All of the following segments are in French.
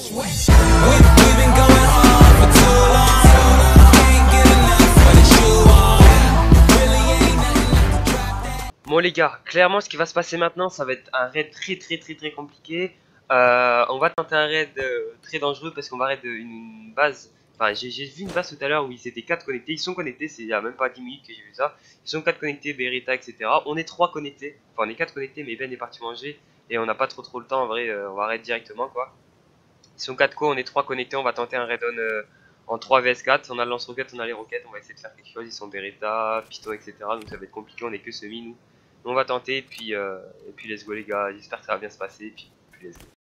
Bon les gars, clairement ce qui va se passer maintenant, ça va être un raid très compliqué. On va tenter un raid très dangereux parce qu'on va raid une base. Enfin, j'ai vu une base tout à l'heure où ils étaient 4 connectés. Ils sont connectés, c'est il y a même pas 10 minutes que j'ai vu ça. Ils sont 4 connectés, Beretta, etc. On est 3 connectés. Enfin, on est 4 connectés, mais Ben est parti manger. Et on n'a pas trop le temps en vrai. On va raid directement quoi. Ils sont 4 co, on est 3 connectés. On va tenter un raid en 3 vs 4. On a le lance-roquettes, on a les roquettes. On va essayer de faire quelque chose. Ils sont Beretta, Pito, etc. Donc ça va être compliqué. On est que semi nous. On va tenter et puis let's go les gars, j'espère que ça va bien se passer et puis let's go.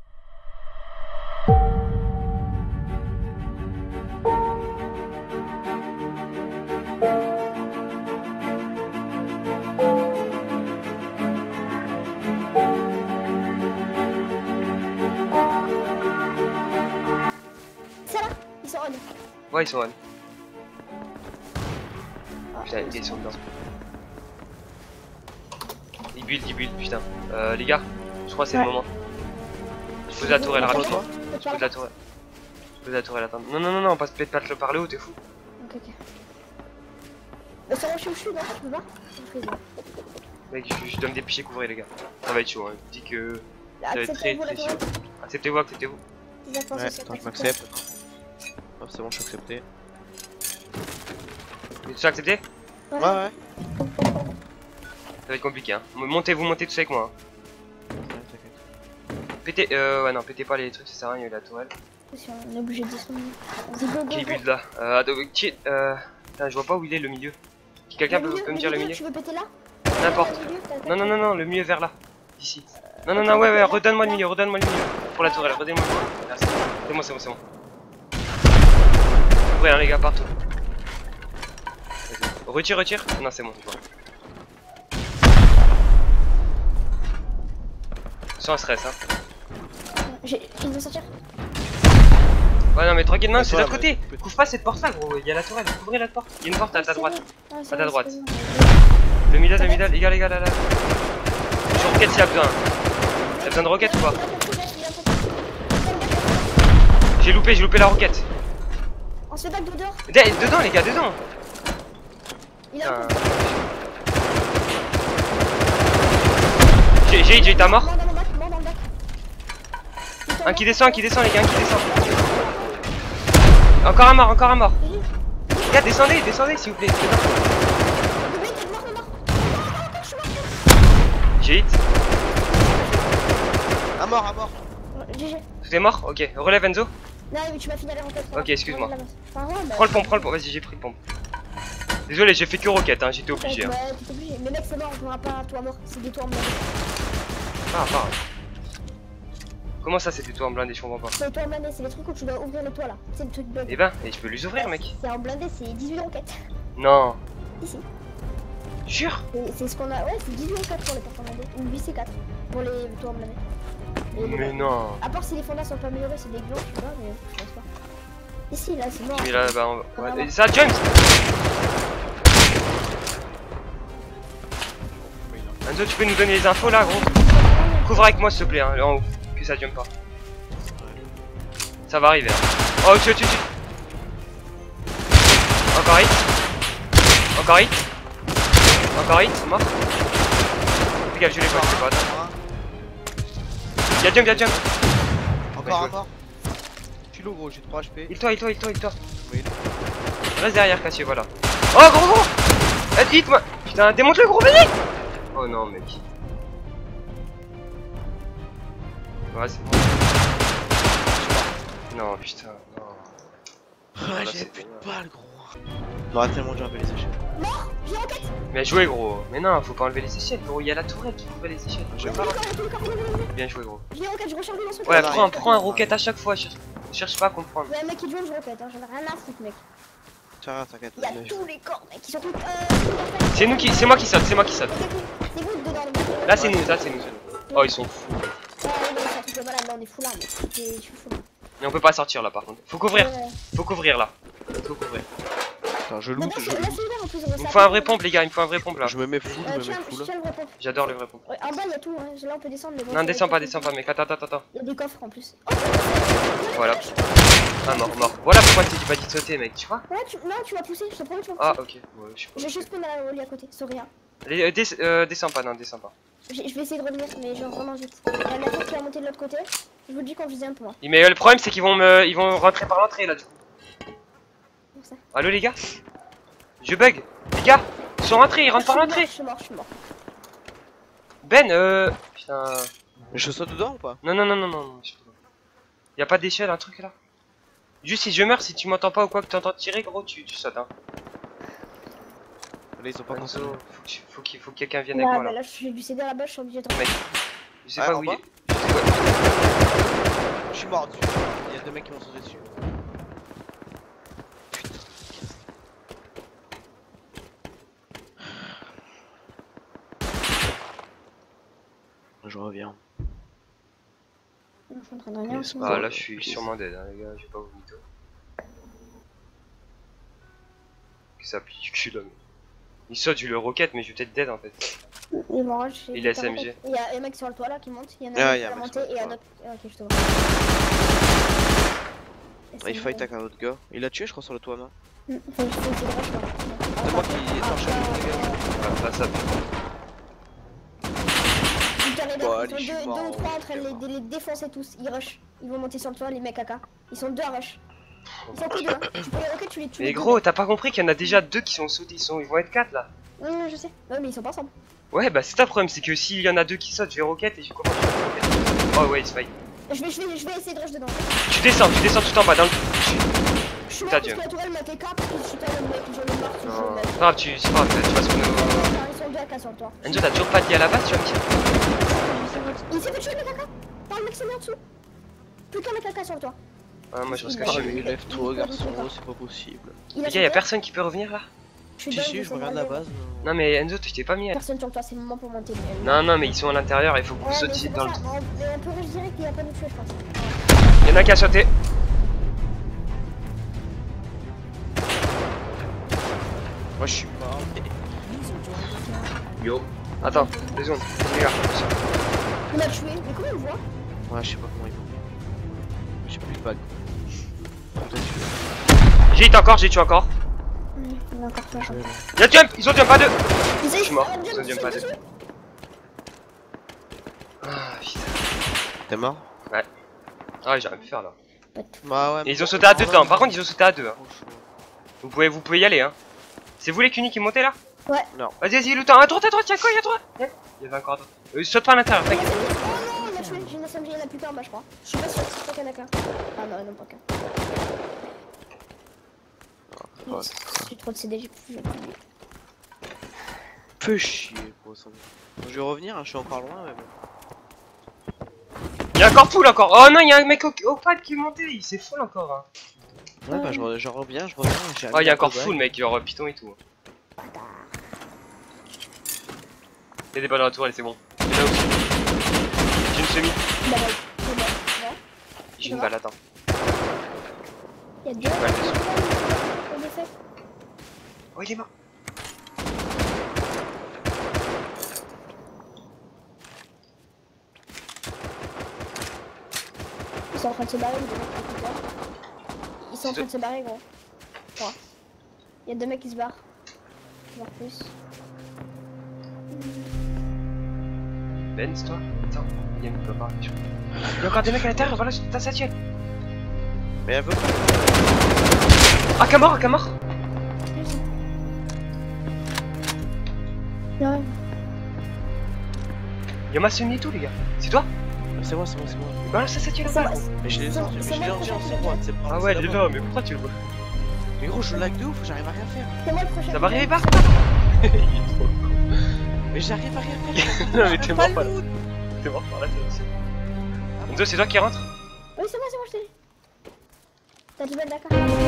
C'est là, ils sont on. Ouais ils sont on. Putain ils sont dedans. Il build, putain. Les gars, je crois que c'est le moment. Je pose la tourelle rapidement. Je pose la tourelle, attends. Non, on passe peut-être pas par le haut, t'es fou. Ok. C'est où je suis, non? Tu peux pas? Mec, je donne des pichets couvrés, les gars. Ça va être chaud, hein. Je dis que ça va être très chaud. Acceptez-vous. Ouais, attends, je m'accepte. Oh, c'est bon, je suis accepté. Tu as accepté? Ouais. Ça va être compliqué, hein. Montez tous avec moi. Hein. Pétez, ouais, non, pétez pas les trucs, ça sert à rien, il y a la tourelle. On est obligé de descendre. Qui build là? Putain, je vois pas où il est le milieu. Quelqu'un peut me dire le milieu? Tu veux péter là? N'importe. Non, le milieu vers là. D'ici. Non, ouais, redonne-moi le milieu. Pour la tourelle, redonne-moi le milieu. Merci. C'est bon. Ouvrez, hein, les gars, partout. Retire. Non, c'est bon. Sans stress, hein. Il veut sortir. Ouais, non, mais tranquille, non, c'est de l'autre côté. Couvre pas cette porte là, gros. Il y a la tourelle. Couvrez la porte. Il y a une porte à ta droite. À ta droite. Le middle, les gars, là. Je suis roquette s'il y a besoin. T'as besoin de roquette ou pas? J'ai loupé la roquette. On se fait back dehors. Dedans, les gars, dedans. Il a J'ai ta mort. Mort dans le bac. Un qui descend, les gars, Encore un mort. Les gars, descendez, s'il vous plaît. J'ai hit. À mort. GG. Tout est mort? Ok, relève Enzo. Non, mais tu m'as fini les roquettes. Ok, excuse-moi. Prends le pompe. Vas-y, j'ai pris le pompe. Désolé, j'ai fait que roquette, hein, j'étais obligé. Hein. Ouais, t'es obligé. Mais mec, c'est mort, on jouera pas à toi mort. C'est des toits en blindé. Ah. Comment ça, c'est des toits en blindé? Je comprends pas. C'est des toits en blindé, c'est les trucs où tu dois ouvrir le toit là. C'est le truc bug. Eh ben, je peux les ouvrir, mec. C'est en blindé, c'est 18 roquettes. Non. Ici. Jure? C'est ce qu'on a. Ouais, c'est 18 roquettes pour les portes en blindé. Ou 8 C4 pour les toits en blindé. Mais non. À part si les fondas sont pas améliorés, c'est des glands, tu vois, mais je pense pas. Ici, là, c'est mort. Mais là, bah, on va. Ouais. Ça, James! Enzo, tu peux nous donner les infos là, gros? Couvre avec moi, s'il te plaît, hein, en haut. Que ça jump pas. Ça va arriver. Hein. Oh, tu. Encore hit, mort. Regarde, je l'ai pas, Y'a jump. Encore un mort. Je suis low, gros, j'ai 3 HP. Il-toi. Oui. Reste derrière, Cassier, voilà. Oh, gros! Hit-moi! Putain, démonte le gros, venez! Oh non, mec. Ouais, c'est bon. Non, putain, non. Ah, j'ai plus de balles, gros. On aurait tellement dû enlever les échelles. Mort. J'ai roquette. Bien joué, gros. Mais non, faut pas enlever les échelles, gros. Il y a la tourelle qui couvre les échelles. Bien joué, gros. J'ai roquette, je recharge le lance-roquette. Ouais, prends un roquette à chaque fois. Cherche pas à comprendre. Ouais, mec, il joue, je roquette, hein. J'en ai rien à foutre, mec. Tiens, t'inquiète. Il y a tous les corps, mec. Ils sont tous. C'est moi qui saute. C'est vous dedans, les mecs. Là, c'est nous. Oh, ils sont fous. Ouais, mais c'est un truc de malade, là, on est fou là, mec. Je suis fou. Mais on peut pas sortir là, par contre. Faut couvrir. Ouais. Faut couvrir là. Faut couvrir. Attends, je Mais loot, là, je c'est loot. ouvert en plus. Il me faut un vrai pompe, les gars, il me faut un vrai pompe là. Je me mets full, je me Tiens, mets full. tiens le vrai pompe. J'adore les vrais pompes. Ouais, en bas, il y a tout. Hein. Là, on peut descendre. Mais bon, Non, descends pas, mec. Attends. Il y a des coffres en plus. Oh, Voilà. Ah, mort. Voilà pourquoi tu pas dit de sauter, mec, tu vois? ouais, non, tu vas pousser. Je te promets, tu vas Ah, pousser. ok. Ouais, je sais pas. J'ai juste spawn au lit à côté. Sur rien. Allez, descends pas, non, descends pas. Je vais essayer de revenir, mais genre vraiment vite. Il y a la tête qui va monter de l'autre côté. Je vous le dis quand je viens pour moi. Mais le problème, c'est qu'ils vont ils vont rentrer par l'entrée là, du coup. Pour ça. Allo, les gars? Je bug. Les gars, ils sont rentrés, ils rentrent par l'entrée. Je suis mort. Ben, putain. Mais je saute dedans ou pas? Non. Y'a pas d'échelle, un truc là? Juste si je meurs, si tu m'entends pas ou quoi que t'entends tirer, gros, tu sautes, hein. Là, ils sont pas Enzo, consommés. faut que quelqu'un vienne avec moi là. Là, je suis du CD là-bas, je suis obligé de Mec, je sais Ah, pas en où il bas est. Je sais pas. Je suis mort dessus. Il y a deux mecs qui m'ont sauté dessus. Je reviens. Je suis en train de rien. Yes, Ah là, je suis sûrement dead, hein, les gars, j'ai pas vous mytho. Que ça plie du cul là. Il saute, je le roquette, mais je vais peut-être dead en fait. Il m'enrage. Il est SMG. Il y a un mec sur le toit là qui monte. Il y en a Ah, un il qui y a va un mec monter sur le et un toit. autre. Ah, ok, je te vois. Il fight avec un autre gars. Il l'a tué, je crois, sur le toit, non? Faut essayer de rush, quoi. C'est moi qui ai torché le gars. Ah, là, ça pue. Bon, Ils allez, je sont suis deux mort, ou trois en train je suis de les défoncer tous. Ils rush. Ils vont monter sur le toit, les mecs AK. Ils sont deux à rush. Ils sont que deux. Hein. Tu peux les roquettes, tu les tues. Mais gros, t'as pas compris qu'il y en a déjà deux qui sont sautés, ils vont être 4 là. Non, je sais. Ouais, mais ils sont pas ensemble. Ouais, bah c'est ça le problème, c'est que s'il y en a deux qui sautent, je vais roquette et je commence à roquette. Oh ouais, il se faille. Je vais essayer de rush dedans. Tu descends tout en bas dans le. Je suis mort T'as parce dit. que la tourelle m'a TK parce que je suis pas le mec. J'en ai marre. ce jeu, Non, mec. c'est pas grave, c'est pas grave, tu vas spawner au. Ils sont deux AK sur le toit. Enzo, t'as toujours pas dit à la base, tu vas me dire. Il s'est fait tuer le mec AK. Par le mec qui est mis en dessous. Plus qu'un mec AK sur le toit. Ah, moi je reste Il caché. a- Ah, mais lève-toi, garçon, c'est pas possible. Il Les a gars, y'a sauté. personne qui peut revenir là? Je suis Si, dingue, si, je j'essaie de regarde la relever. base. Non, mais Enzo, tu t'es pas mis. Personne sur le toit, c'est le moment pour monter. Non, mais ils sont à l'intérieur, il faut que vous Ouais, mais sautiez c'est dans pour le. ça. Mais on peut rush direct, il va pas nous tuer, je pense. Y'en a qui a sauté. Moi, je suis mort. Yo. Attends, 2 secondes. Les gars. Il m'a tué, mais comment il me voit? Ouais, je sais pas comment ils vont. J'ai plus de bague. J'ai tué encore. Il m'a encore fait. Y'a jump, ils ont jump pas deux. Je suis mort, ils ont jump pas deux. Ah putain. T'es mort? Ah, j'ai rien pu faire là. Bah ouais. Et ils ont sauté à deux dedans. Par contre, ils ont sauté à deux. Hein. Vous pouvez y aller. Hein. C'est vous les cunis qui montez là? Ouais. Non. Vas-y, le temps. À droite, y'a quoi? Y'a droite. Il y avait encore d'autres. Saute pas à l'intérieur, Oh t'inquiète. non, il m'a tué, j'ai une SMG, il y en a plus qu'un en bas, je crois. Je suis pas sûr, c'est pas qu'un AK. Ah non, pas qu'un. J'ai trop de CD, j'ai plus. Peu chier, gros sang. Je vais revenir, hein, je suis encore loin, mais bon. Y'a encore full encore. Oh non, y'a un mec au pad qui est monté. Il s'est full encore. Hein. Ouais, bah je reviens, je reviens. Oh, y'a encore full, mec. Genre Python et tout. Y'a des balles dans la tourelle, c'est bon. Y'a là aussi. J'ai une semi. Bah ouais, c'est bon. Bon. J'ai une balle, attends. Il y a deux. J'ai une balle dessus. On est fait. Oh, il est mort. Ils sont en train de se barrer, les deux mecs qui sont là. Ils sont en train de se barrer, gros. Je crois. Il y a deux mecs qui se barrent. Voire plus. Benz, toi? Attends, il y a une peut pas. Il y a encore des mecs à l'intérieur, voilà, t'as ça tué. Mais elle veut. Ah, qu'à mort, qu'à mort. Ouais. Y'a ma semi et tout, les gars. C'est toi? C'est moi. Bah là, ça tue la C'est balle. moi. Mais je l'ai sorti, mais je l'ai entièrement sur moi, c'est pas. Ah ouais, il est là, mais pourquoi tu le vois? Mais gros, je lag de ouf, j'arrive à rien faire. C'est moi le prochain. Ça va arriver par Il est trop con. Mais j'arrive à rien faire. Non, mais t'es J'arrive mort pas par le là. loot. T'es mort par là, c'est Enzo, c'est toi qui rentre? Oui, c'est moi, je t'ai dit. T'as du bel d'accord.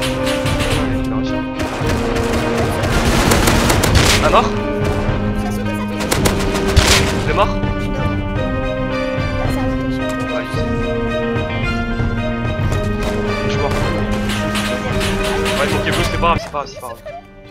Un mort? Ça saute, ça fait. Deux morts? Je suis mort. Là, ça a sauté, je suis mort. Ouais, Je suis mort. ouais, donc c'est pas grave, c'est pas grave.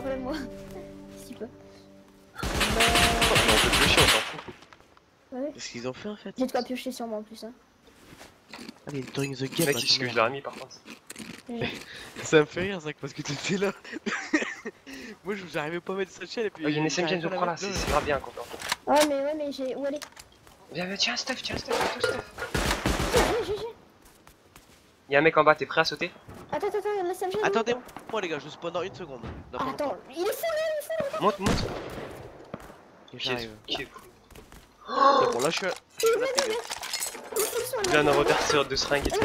relève-moi. Si tu peux. On peut piocher, on s'en fout. Ouais. Qu'est-ce qu'ils ont fait en fait? J'ai de quoi piocher sur moi en plus. Hein. Allez, during the game. Mec, qu'est-ce que je l'ai remis par contre? Ça me fait rire, ça, parce que t'étais là. Moi, j'arrivais pas à mettre cette chaîne et puis. Oh, il y a une SMG, Enzo, prends là, c'est grave bien encore. Ouais, mais j'ai. Où elle est? Viens, tiens, Steph, bientôt, Steph. J'ai. Y'a un mec en bas, t'es prêt à sauter? Attends, la SMG. Attendez-moi, les gars, je spawn dans une seconde. Dans pas Attends, il est fou là, Monte. longtemps. Qui est fou? Bon, là, je suis là. il est fou Il vient d'un reverseur de seringue et tout. non,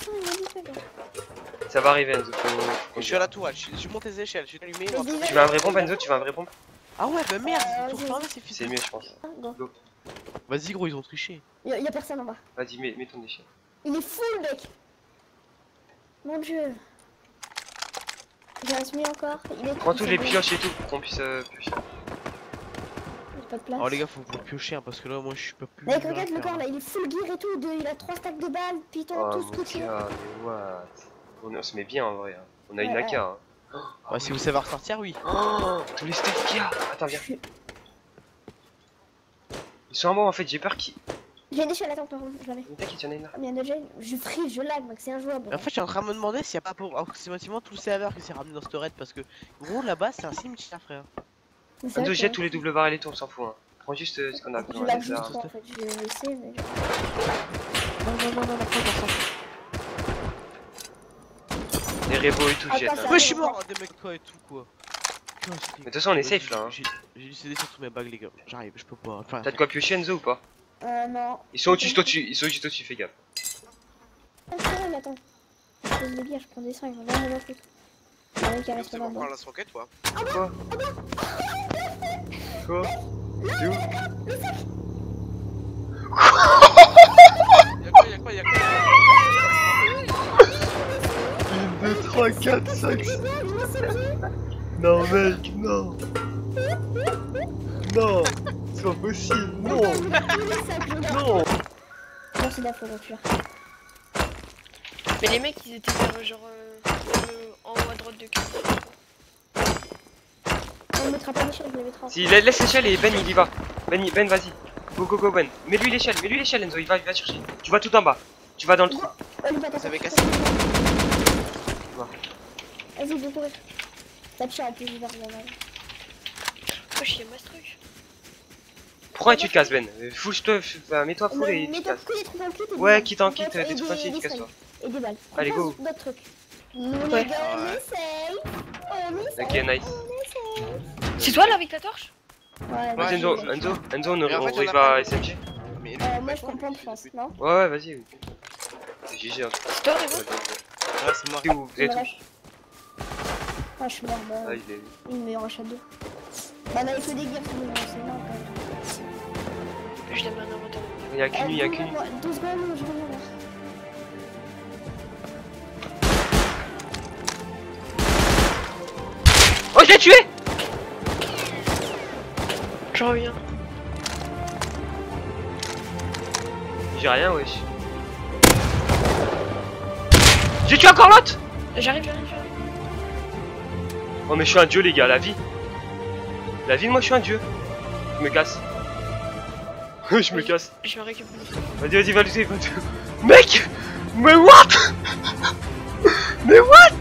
Ça va arriver, Enzo. Je suis à la tour, je monte les échelles, je suis allumé. Tu veux un vrai pompe, Enzo? Tu veux un vrai pompe? Ah ouais, bah merde, vas-y, tour fermé, c'est C'est fini. mieux, je pense. Go. Vas-y, gros, ils ont triché. Y'a personne en bas. Vas-y, mets ton déchet. Il est fou le mec. Mon dieu. J'ai un semi encore. Il est Prends tous les pioches et tout pour qu'on puisse piocher. J'ai pas de place. Oh, les gars, faut piocher, hein, parce que là, moi, je peux plus. Mec, regarde le corps là, il est full gear et tout. Il a 3 stacks de balles, piton, Oh tout mon ce que tu veux. gars, mais what? On se met bien en vrai. Hein. On a une Ouais, AK. Hein. Bah, si vous savez ressortir, oui. Oh, tous les steaks qu'il y a. Attends, viens. Ils sont en bas en fait, j'ai peur qu'ils. J'ai une échelle, attends, par contre, je l'avais. T'inquiète, y'en a une là. Combien de gel? Je freeze, je lag, mec, c'est injouable. Mais en fait, je suis en train de me demander s'il n'y a pas pour approximativement tout le serveur qui s'est ramené dans ce raid parce que, gros, là-bas, c'est un cimetière, frère. Mais c'est Enzo, vrai jette que- tous les doubles barres et les tours, on s'en fout. Hein. Prends juste ce qu'on a Je besoin. lag les juste armes. trop en fait, je vais laisser, mais. Non, Les rebos et tout, Ah, jette. pas Hein. ça. ouais, je suis mort, des mecs, toi et tout, quoi. Mais de toute façon, on est safe là. Hein. J'ai dû céder sur tous mes bagues, les gars. J'arrive, je peux pas. Enfin, T'as de quoi piocher, Enzo, ou pas? Non. Ils sont au-dessus, ils sont juste au-dessus, fais gaffe. Ah, c'est vrai, mais attends. Espèce de guerre, je prends des seringues, j'en ai rien à foutre. Il y a un mec qui reste là-bas. la roquette, toi. Quoi? Quoi? C'est où? Y'a quoi 1, 2, 3, 4, 5, 6. Non, mec, non. Non, c'est pas possible, non. Non. Merci d'info, voiture. Mais les mecs ils étaient vers genre en haut à droite de carte. On mettra pas l'échelle, je l'avais trop. Si, laisse l'échelle et Ben il y va. Ben vas-y. Go Ben. Mets-lui l'échelle Enzo, il va chercher. Tu vas tout en bas. Tu vas dans le trou. Vous avez cassé. Vas-y, go courir. T'as tué en plus, je vais regarder. Oh chier, ma truc. Pourquoi tu te casses Ben? Full-toi, mets-toi full et tu te Mets-toi casses. que des trucs en kit et des Ouais, balles. quitte en kit, Et des trucs en kit, tu casses toi. Et des balles. Allez, go. D'autres trucs. Nous Ouais. les gars, on est safe. On est safe. Ok, nice. On est safe. C'est toi là avec la torche? Ouais, Vas-y Enzo, on Mais en fait, arrive on a à pas- SMG. Mais moi je comprends, je pense, non? Ouais, vas-y. C'est GG. Hein. C'est toi Révo? Ouais, c'est moi. T'es où? Vous Il êtes me où? rush. Ah, je suis mort, bah. Ah, il est. Il me rush à deux. Bah, on avait que des gears, sinon, c'est énorme quand même. Je l'aime un inventaire. Il y a qu'une nuit, il y a qu'une nuit. 12 secondes, je reviens là. Oh, je l'ai tué! Je reviens. J'ai rien, wesh. J'ai tué encore l'autre! J'arrive. Oh, mais je suis un dieu, les gars, la vie. La vie, moi, je suis un dieu. Je me casse. Je me casse. Je vais récupérer. Vas-y, va lutter, Mec! Mais what? Mais what?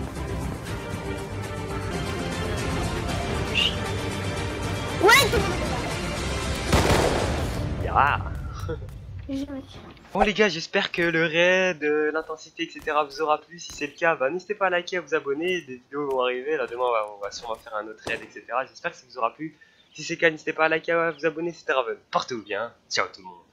Ah. GG, mec. Bon les gars, j'espère que le raid, l'intensité, etc. vous aura plu. Si c'est le cas, bah, n'hésitez pas à liker, à vous abonner. Des vidéos vont arriver. Là demain, on va sûrement faire un autre raid, etc. J'espère que ça vous aura plu. Si c'est le cas, n'hésitez pas à liker, à vous abonner, etc. Portez-vous bien. Ciao tout le monde.